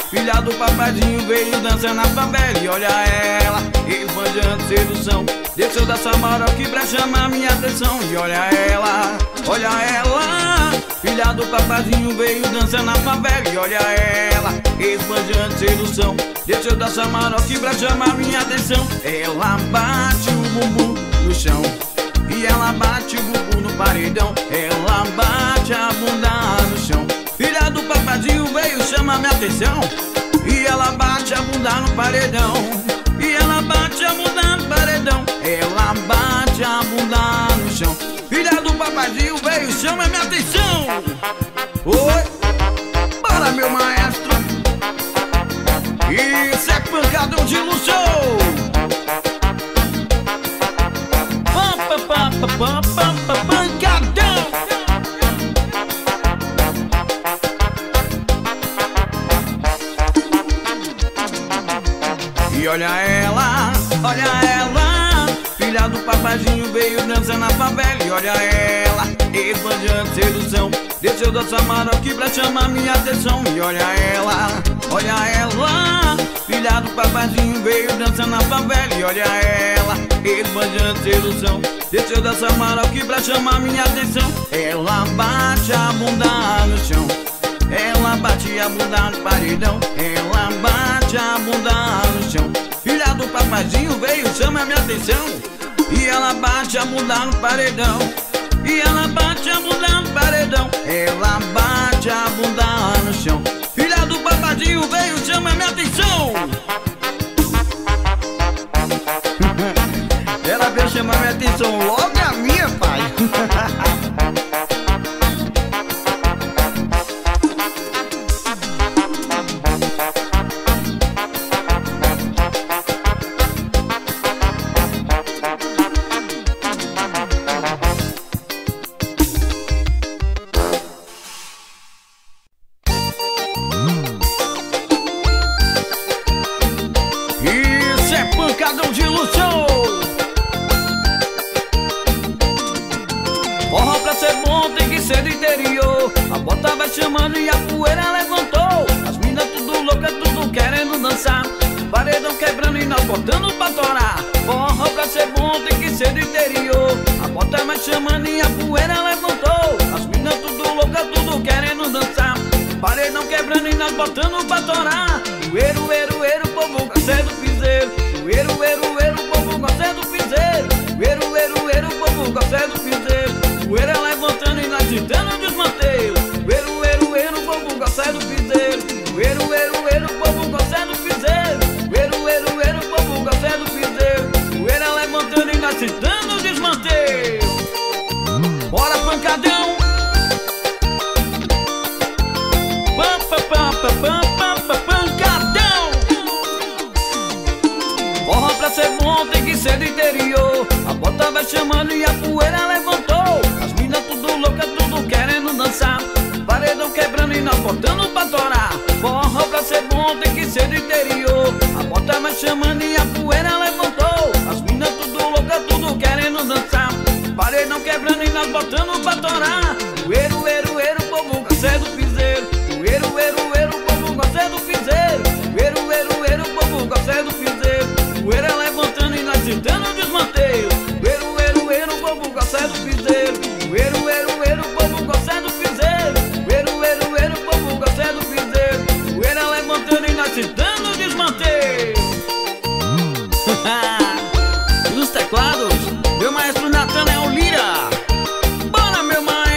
filha do papadinho, veio dançar na favela. E olha ela, esbanjando sedução, desceu da Samaroque pra chamar minha atenção. E olha ela, filha do papadinho, veio dançar na favela. E olha ela, esbanjando sedução, desceu da Samaroque pra chamar minha atenção. Ela bate o bumbum no chão e ela bate o bumbum no paredão. Ela bate a bunda no chão, filha do papadinho veio chamar minha atenção. E ela bate a bunda no paredão, e ela bate a bunda no paredão. Ela bate a bunda no chão, filha do papadinho veio chamar minha atenção. Oi, para meu maestro, isso é pancadão de luxo. Pancadão. E olha ela, filha do papadinho veio dançar na favela. E olha ela, esbanjando sedução, desceu da Samaroque pra chamar minha atenção. E olha ela, filha do papadinho veio dançar na favela. E olha ela, esbanjando sedução, desceu da Samaroque pra chamar minha atenção. Ela bate a bunda no chão, ela bate a bunda no paredão. Ela bate a bunda no chão, filha do papadinho veio chamar minha atenção. E ela bate a bunda no paredão, e ela bate a bunda no paredão. Ela bate a bunda no chão, filha do papadinho veio chamar minha atenção. Ela veio chamar minha atenção, logo a minha, pai. Pancadão de luxo. Forró pra ser bom tem que ser do interior. A bota vai chamando e a poeira levantou. As minas tudo louca, tudo querendo dançar, paredão quebrando e nós botando pra torar. Forró pra ser bom tem que ser do interior. A bota vai chamando e a poeira levantou. As minas tudo louca, tudo querendo dançar, paredão quebrando e nós botando pra torar. Ueiro, ueiro, ueiro, o povo gosta do piseiro. Ueiro, ueiro, ueiro, o povo gosta do piseiro. Ueiro, ueiro, ueiro, o povo gosta do piseiro. Ueira levantando e nós gritando desmanteio. Ueiro, ueiro, ueiro, o povo gosta do piseiro. Ueiro, ueiro, ueiro, o povo gosta do piseiro. Ueiro, ueiro, ueiro, o povo gosta do piseiro. Ueira levantando e nós gritando desmanteio. Bora, pancadão. Pam, pam, pam, pam, pam, pam, pancadão. Forró pra ser bom tem que ser do interior. A bota vai chamando e a poeira levantou. As minas tudo louca, tudo querendo dançar, paredão quebrando e nós botando pra torar. Forró pra ser bom tem que ser do interior. A bota vai chamando e a poeira levantou. As minas tudo louca, tudo querendo dançar, paredão quebrando e nós botando pra torar. Ueiro, ueiro, ueiro, o povo gosta do piseiro. Ueiro, ueiro, ueiro, o povo gosta do piseiro. Ueiro, ueiro, ueiro, o povo gosta do piseiro. Ueira levantando e nós gritando desmanteio. Ueiro, ueiro, ueiro, o povo gosta do piseiro. Ueiro, ueiro, ueiro, o povo gosta do piseiro. Ueiro, ueiro, ueiro, o povo gosta do piseiro. Ueira levantando e nós gritando desmanteio. E nos teclados, meu maestro Natanael Lira. Bora, meu maestro.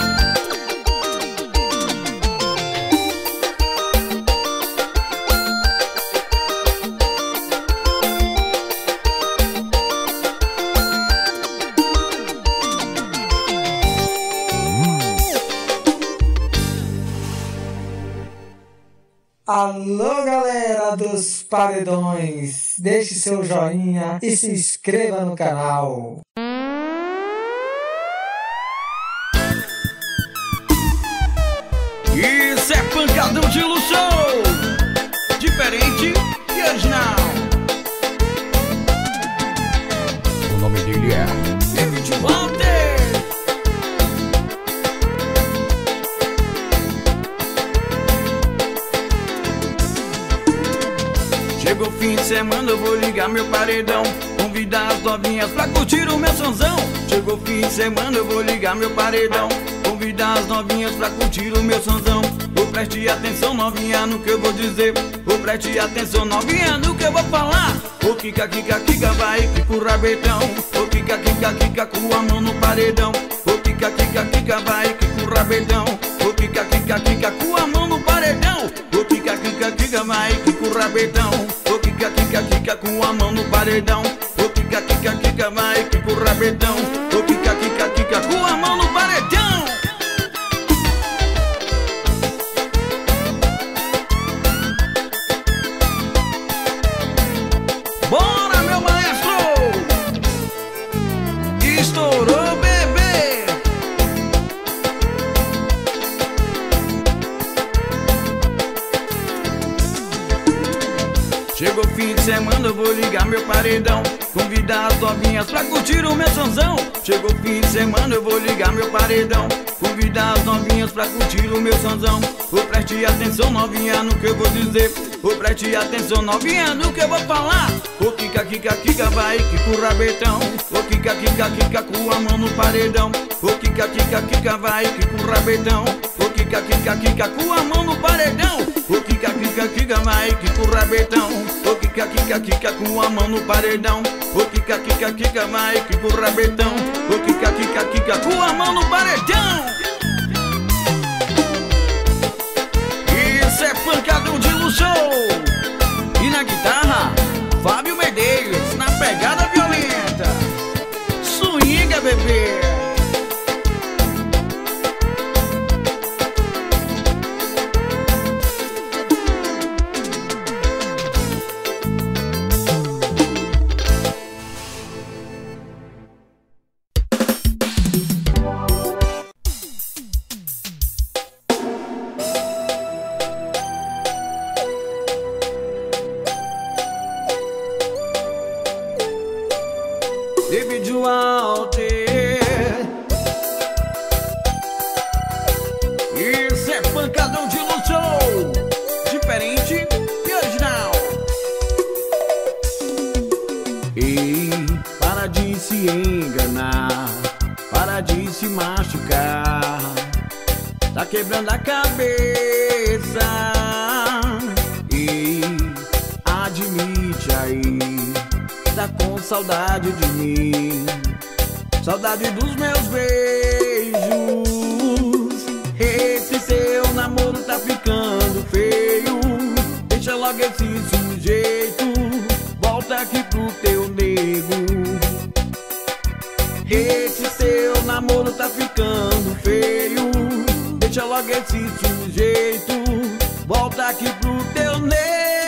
Alô, galera dos paredões, deixe seu joinha e se inscreva no canal. Isso é pancadão de luxo, diferente e original. O nome dele é David Walter. Chegou fim de semana, eu vou ligar meu paredão, convidar as novinhas pra curtir o meu sonzão. Chegou fim de semana, eu vou ligar meu paredão, convidar as novinhas pra curtir o meu sonzão. Ô, preste atenção, novinha, no que eu vou dizer. Ô, preste atenção, novinha, no que eu vou falar. Ô, kika, kika, kika, vai, kika o rabetão. Ô, kika, kika, kika, com a mão no paredão. Ô, kika, kika, kika, vai, kika o rabetão. Ô, kika, kika, kika, com a mão no paredão. Ô, kika, kika, kika, vai, kika o rabetão. Ô, kika, kika, kika, com a mão no paredão. Ô, kika, kika, kika, vai, kika o rabetão. Ô, kika, kika, kika, com a mão no paredão. Bora, meu maestro! Estourou, bebê! Chegou fim de semana, eu vou ligar meu paredão, convidar as novinhas pra curtir o meu sonzão. Chegou fim de semana, eu vou ligar meu paredão, convidar as novinhas pra curtir o meu sonzão. Ô, preste atenção, novinha, no que eu vou dizer. Ô, preste atenção, novinha, no que eu vou falar. Ô, kika, kika, kika, vai, kika o rabetão. Ô, kika, kika, kika, com a mão no paredão. Ô, kika, kika, kika, vai, kika o rabetão. Ô, kika, kika, kika, com a mão no paredão. Ô, kika, kika, kika, vai, kika o rabetão. Ô, kika, kika, kika, com a mão no paredão. Ô, kika, kika, kika, vai, kika o rabetão. Ô, kika, kika, kika, com a mão no paredão. Isso é pancadão de luxo. E na guitarra, Fábio Medeiros, na pegada violenta. Swinga, bebê. David Walter. Isso é pancadão de luxo, diferente e original. Ei, para de se enganar, para de se machucar, tá quebrando a cabeça. Ei, admite aí, tá com saudade de mim, saudade dos meus beijos. Esse seu namoro tá ficando feio, deixa logo esse sujeito, volta aqui pro teu nego. Esse seu namoro tá ficando feio, deixa logo esse sujeito, volta aqui pro teu nego.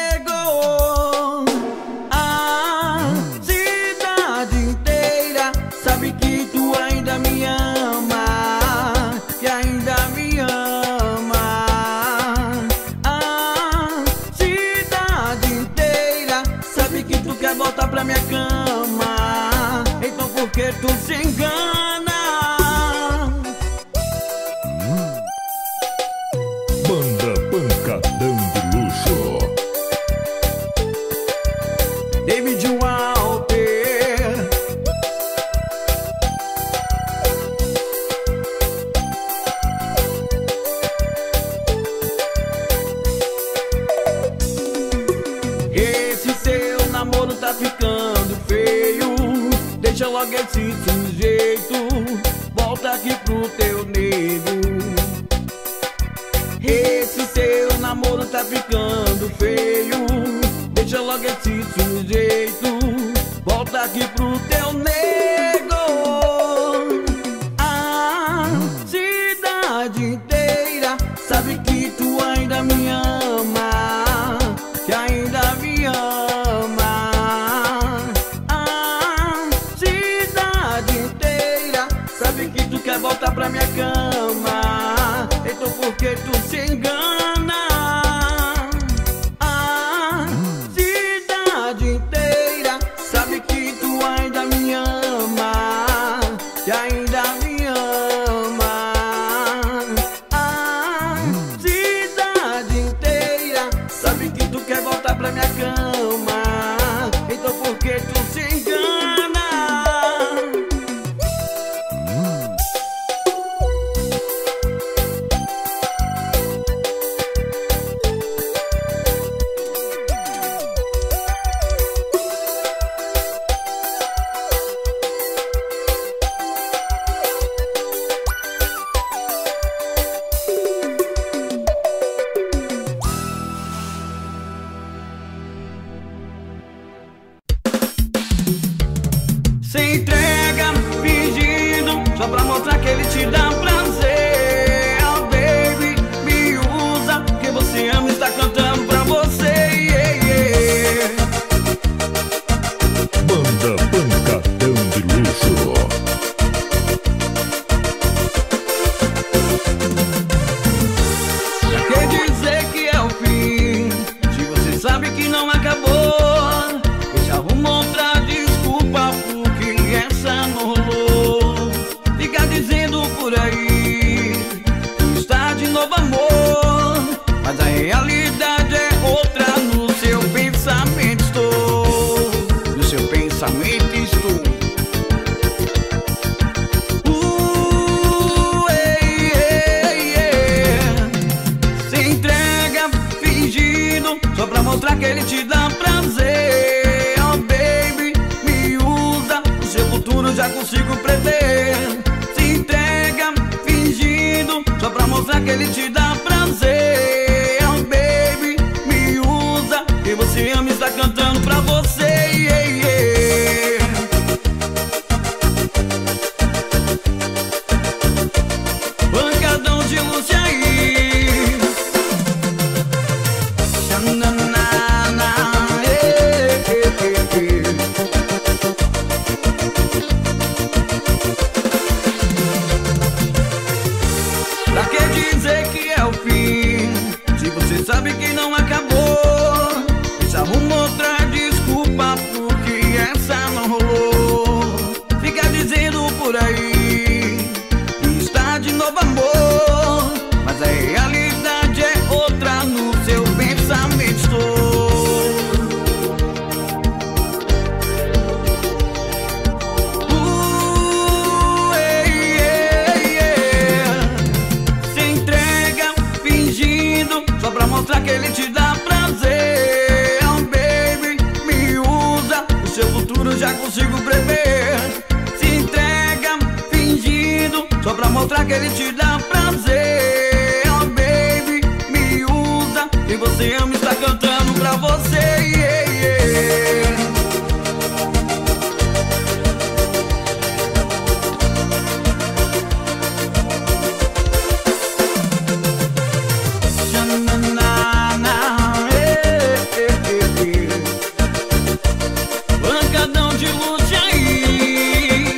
Volta pra minha cama, então por que tu se engana? Banda Pancadão de Luxo. David Walter. Esse seu namoro tá ficando feio, deixa logo esse sujeito, volta aqui pro teu nego. Esse seu namoro tá ficando feio, deixa logo esse sujeito, volta aqui pro teu nego. A cidade inteira sabe que tu ainda me ama, que ainda me ama. A cidade inteira sabe que tu quer voltar pra minha cama, então por que tu se engana? A cidade inteira sabe que tu ainda me ama, que ainda me ama. A cidade inteira sabe que tu quer voltar pra minha cama, está cantando pra você, yeah, yeah. Banda Pancadão de Luxo. Já quer dizer que é o fim, se você sabe que não acabou, deixa arruma outra desculpa porque essa não rolou. Fica dizendo por aí que está de novo amor, mas a realidade é outra. No seu pensamento estou, no seu pensamento estou. Ei, ei, ei. Se entrega fingindo só pra mostrar que ele te dá prazer. Oh baby, me usa, o seu futuro já consigo prever. Se entrega fingindo só pra mostrar que ele te dá prazer. Oh baby, me usa, que você ama e está cantando pra você, yeah, yeah. Pancadão de Luxo aí. Xananana, Pra que dizer que é o fim, se você sabe que não acabou? Deixa arruma outra desculpa porque essa não rolou. Fica dizendo por aí que está de novo amor, mas a realidade é outra. No seu pensamento estou. Ei, ei, ei. Se entrega fingindo só pra mostrar que ele te dá prazer. Oh baby, me usa, o seu futuro já consigo prever. Se entrega fingindo só pra mostrar que ele te dá prazer. Oh baby, me usa, que você ama e está cantando pra você, yeah, yeah. Xananana, Pancadão de Luxo aí.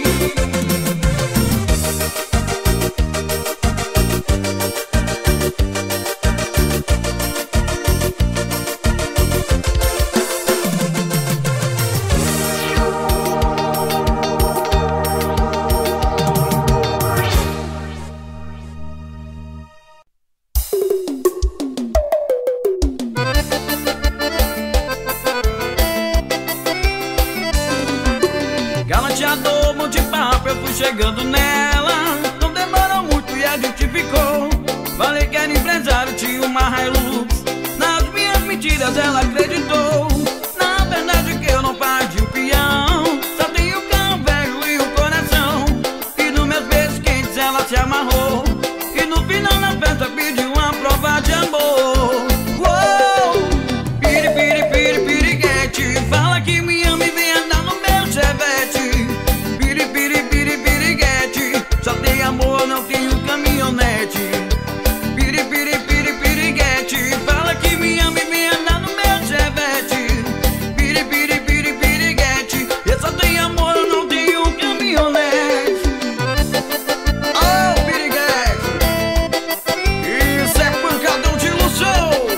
Galanteador, mão de papo, eu fui chegando nela. Não demorou muito e a gente ficou. Falei que era empresário, tinha uma Hilux. Nas minhas mentiras ela acreditou. Na verdade que eu não parti o peão, só tenho o carro velho e o coração. E nos meus beijos quentes ela se amarrou, e no final da festa pediu uma prova de amor. Uou! Piri, piri, piri, piriguete, fala que me ama e vem andar no meu Chevette. Piri, piri, piri, piriguete, só tem amor, não tenho caminhonete. Piri, piri, piri, piriguete, fala que me ama e vem andar no meu Chevette. Piri, piri, piri, piriguete, eu só tenho amor, eu não tenho caminhonete. Oh, piriguete, isso é pancadão de Luxo.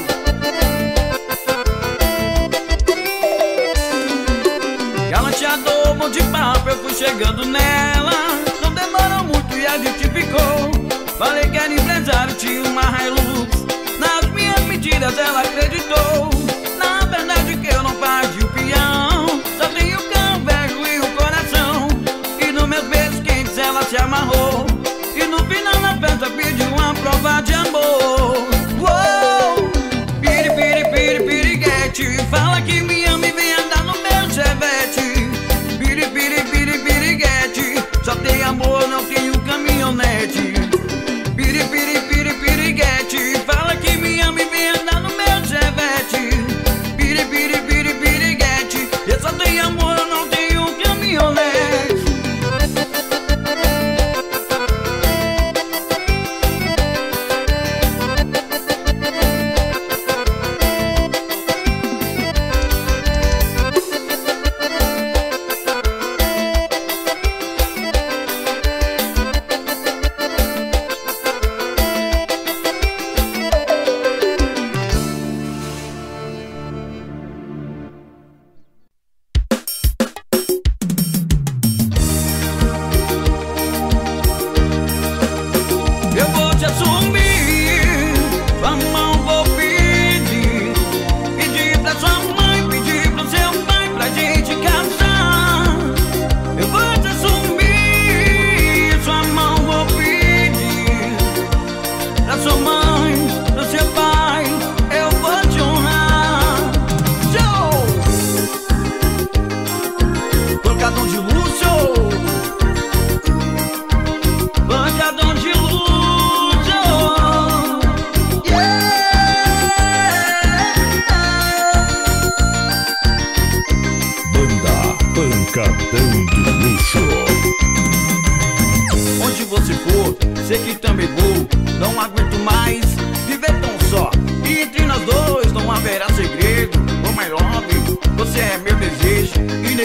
Galanteador, mão de papo, eu fui chegando nela. Não demorou muito e a gente ficou. Falei que era empresário, tinha uma Hilux. Nas minhas mentiras ela acreditou. Na verdade que eu não parti o peão, só tenho o carro velho e o coração. E nos meus beijos quentes ela se amarrou, e no final da festa pediu uma prova de amor. Uou! Piri, piri, piri, piriguete, fala que me ama e vem andar no meu Chevette. Piri, piri, piri, piriguete, só tem amor, não tenho caminhonete. Piri, piri, piri, piriguete, fala que me ama e vem andar no meu Chevette.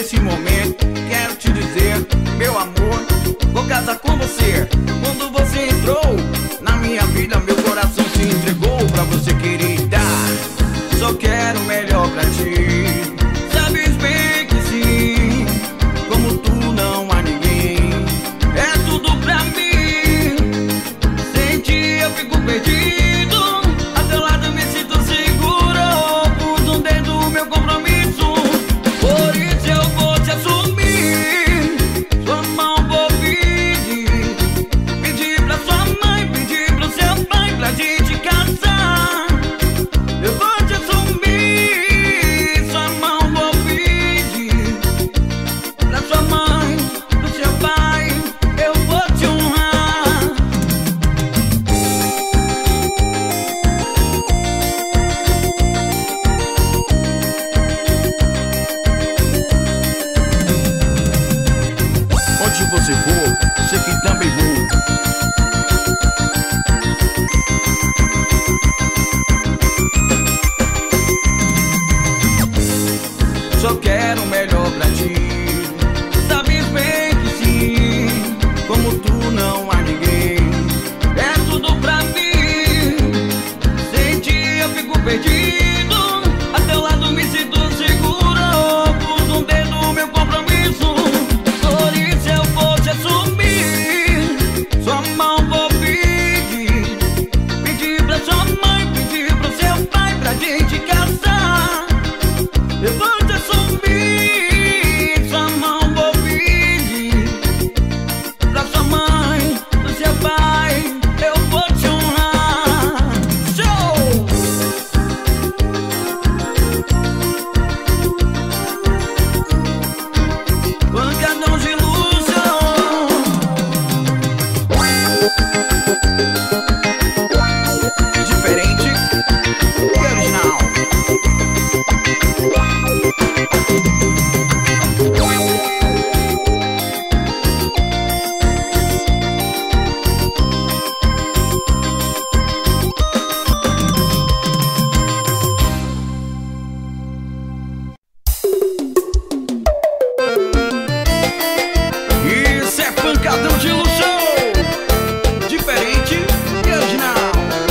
nesse momento quero te dizer, meu amor, vou casar com você. Quando você entrou na minha vida, meu coração se entregou pra você, querida. Só quero o melhor pra ti. Sabes bem que sim, como tu não há ninguém. É tudo pra mim. Sem ti eu fico perdido. A teu lado me sinto seguro. Pus um dedo no meu compromisso. Por isso eu vou te assumir. Sua mão vou pedir. Pedir pra sua mãe, pedir pro seu pai pra gente casar. Eu vou te assumir. Sua mão vou pedir pra sua mãe, pro seu pai. Eu vou te honrar. Onde você for, sei que também vou. Só quero o melhor pra ti. Sabes bem que sim, como tu não há ninguém. É tudo pra mim. Sem ti eu fico perdido. A teu lado me sinto seguro. Pus um dedo no meu compromisso. Por isso eu vou te assumir. Sua mão vou pedir. Pedir pra sua mãe, pedir pro seu pai pra gente casar. Eu vou te assumir. Sua mão vou pedir pra sua mãe, pro seu pai. Eu vou te honrar. Show! Pancadão de ilusão. Diferente e original. Isso é pancadão de ilusão. Diferente e original.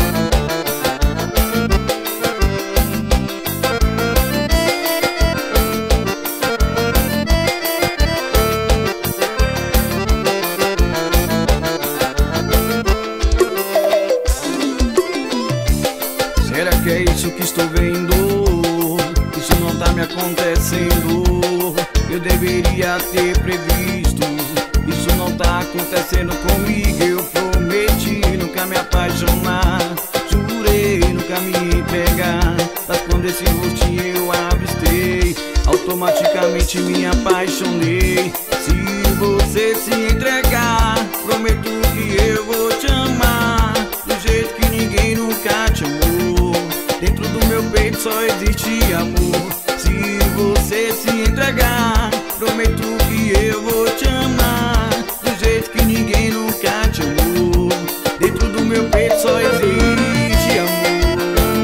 Será que é isso que estou vendo? Isso não tá me acontecendo. Eu deveria ter previsto. Isso não tá acontecendo comigo. Eu prometi nunca me apaixonar. Jurei nunca me entregar. Mas quando esse rostinho eu avistei, automaticamente me apaixonei. Se você se entregar, prometo que eu vou te amar do jeito que ninguém nunca te amou. Dentro do meu peito só existe amor. Se você se entregar, prometo que eu vou te amar do jeito que ninguém nunca te amou. Dentro do meu peito só existe amor.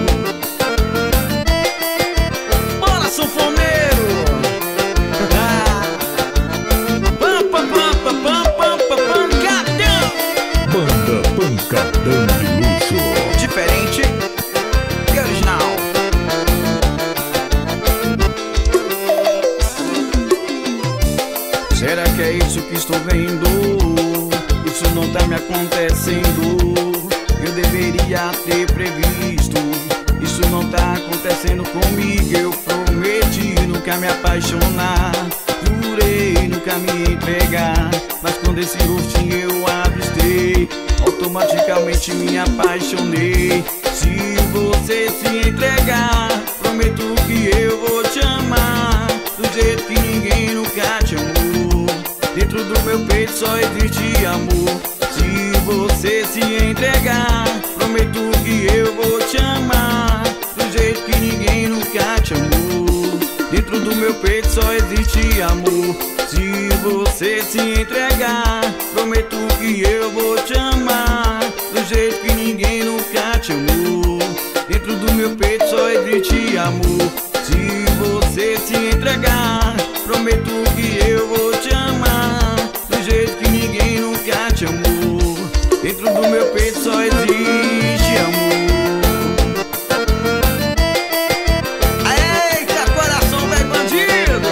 Bora, sanfoneiro! Pancadão! Banda Pancadão de Luxo. Diferente e original. Será que é isso que estou vendo? Isso não tá me acontecendo. Eu deveria ter previsto. Isso não tá acontecendo comigo. Eu prometi nunca me apaixonar. Jurei nunca me entregar. Mas quando esse rostinho eu avistei, automaticamente me apaixonei. Se você se entregar, prometo que eu vou te amar do jeito que ninguém nunca te amou. Dentro do meu peito só existe amor. Se você se entregar, prometo que eu vou te amar do jeito que ninguém nunca te amou. Dentro do meu peito só existe amor. Se você se entregar, prometo que eu vou te amar do jeito que ninguém nunca te amou. Dentro do meu peito só existe amor. Se você se entregar, Prometo que eu vou te amar do jeito que ninguém nunca te amou. Dentro do meu peito só existe amor. Eita, coração bem bandido.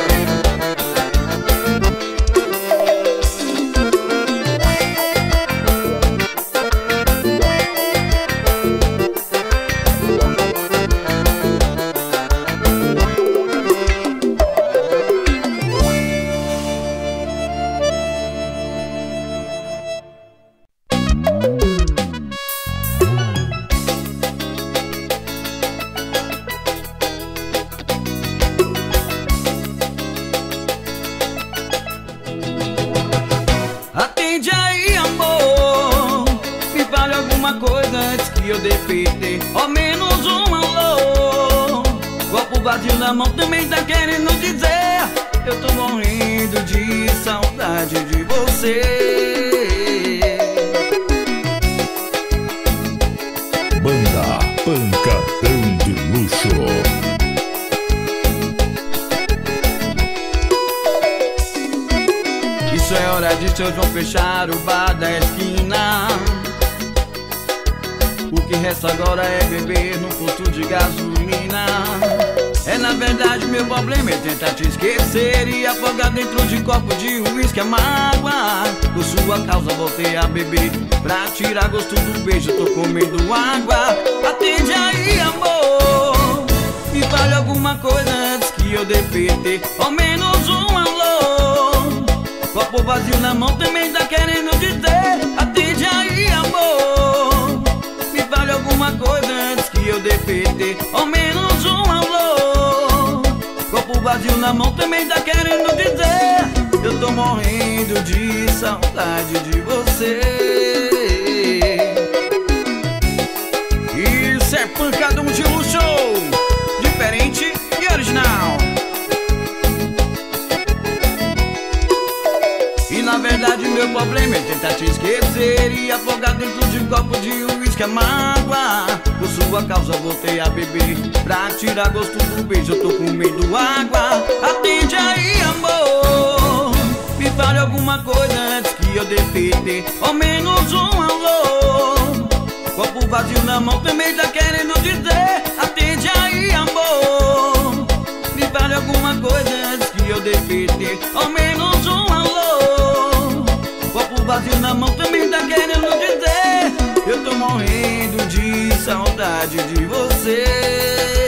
Atende aí, amor, me fale alguma coisa antes que eu defeite. Ao menos um alô. Copo vazio na mão também tá querendo dizer: eu tô morrendo de saudade de você. Banda Pancadão de Luxo. Isso é hora de seus vão fechar o bar da esquina. O que resta agora é beber no posto de gasolina. É na verdade meu problema é tentar te esquecer e afogar dentro de copo de uísque a mágoa. Por sua causa voltei a beber pra tirar gosto do beijo, tô comendo água. Atende aí, amor, me fale alguma coisa antes que eu defeite. Ao menos um alô. Copo vazio na mão também tá querendo dizer: atende aí, amor, me fale alguma coisa antes que eu defeite. Ao menos um alô. Copo vazio na mão também tá querendo dizer: eu tô morrendo de saudade de você. Isso é Pancadão de Luxo, diferente e original. E na verdade meu problema é tentar te esquecer e afogar dentro de copo de uísque a mágoa. Por sua causa voltei a beber pra tirar gosto do beijo, eu tô comendo água. Atende aí, amor, me fale alguma coisa antes que eu defeite. Ao menos um alô. Copo vazio na mão também tá querendo dizer: atende aí, amor, me fale alguma coisa antes que eu defeite. Ao menos um alô. Copo vazio na mão também tá querendo dizer: eu tô morrendo de saudade de você.